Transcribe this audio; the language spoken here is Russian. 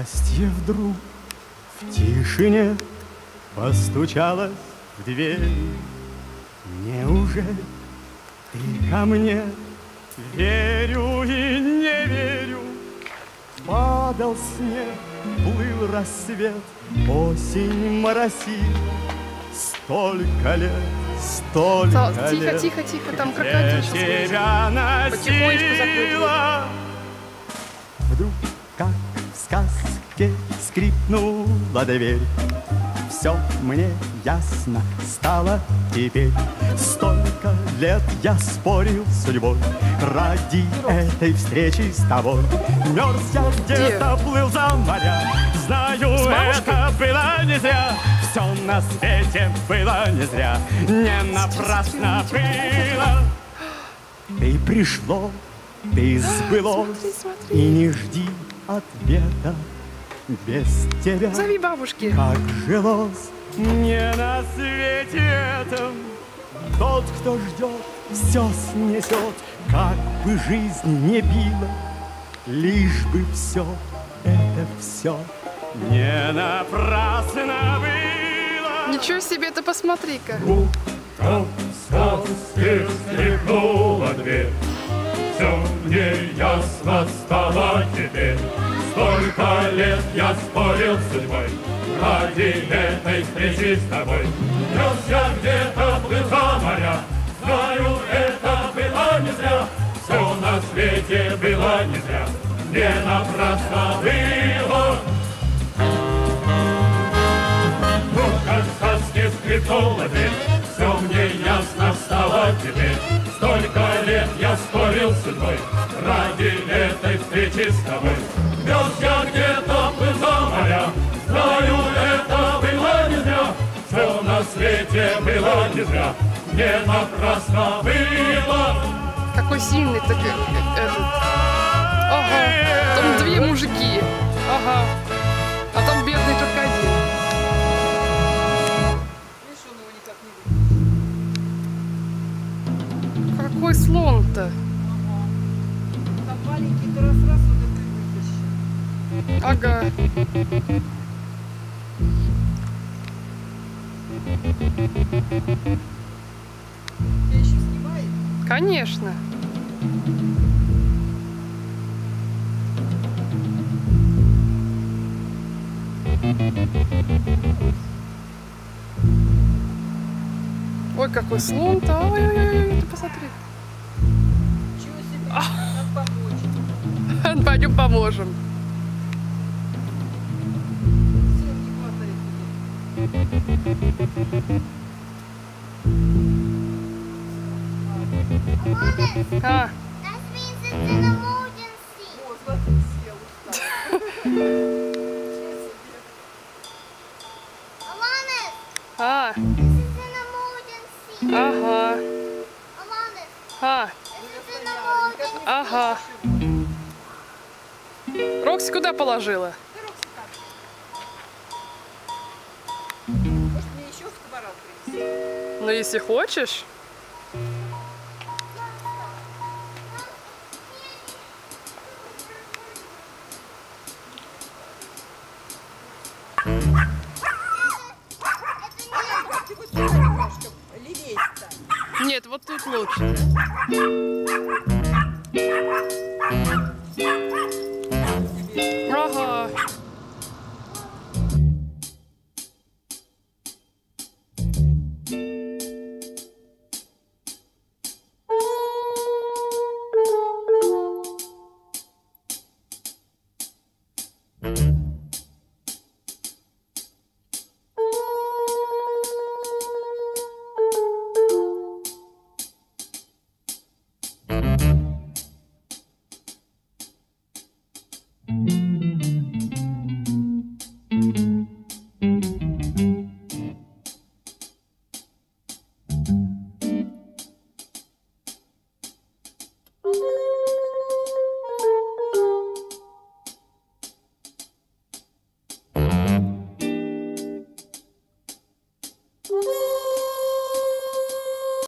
Счастье вдруг в тишине постучалось в дверь. Неужели ты ко мне? Верю и не верю. Падал снег, плыл рассвет, осень моросит. Столько лет, столько лет. Тихо, тихо, там крокодил сейчас. Потихонечку закрыла. Вдруг, как в сказке, скрипнула дверь. Все мне ясно стало теперь. Столько лет я спорил с судьбой ради этой встречи с тобой. Мерз я где-то, плыл за моря. Знаю, это было не зря. Все на свете было не зря. Не напрасно было. Ты пришло, ты сбылось. И не жди ответа. Без тебя, зови бабушки. Как жилось мне на свете этом. Тот, кто ждет, все снесет. Как бы жизнь не била, лишь бы все, это все не напрасно было. Ничего себе, ты посмотри-ка. Утром в сказке скрипнула дверь. Все мне ясно стало теперь. Столько лет я спорил с судьбой ради этой встречи с тобой. Нес я где-то, плыл за моря. Знаю, это было не зря. Все на свете было не зря. Не напрасно было. Как в сказке скрипнула дверь. Все мне ясно стало теперь. Столько лет я спорил с судьбой ради этой встречи с тобой. Вез я где-то, плыл за моря. Знаю, это было не зря. Все на свете было не зря. Не напрасно было. Какой сильный такой этот. Ага, там две мужики. Ага, а там бедный крокодил. Какой слон-то? Там маленький раз-раз вот это вытащил. Ага. Тебя еще снимает? Конечно. Ой, какой слон-то. Ой-ой-ой, ты посмотри. Чего себе? Надо помочь. Пойдем поможем. Сил не хватает. А. Вот, смотри, сел устал. А. Ага. А. Ага. Рокси куда положила? Может, мне еще фотоаппарат принести? Ну, если хочешь. Ты вот сюда немножко левее ставь. Нет, вот тут лучше.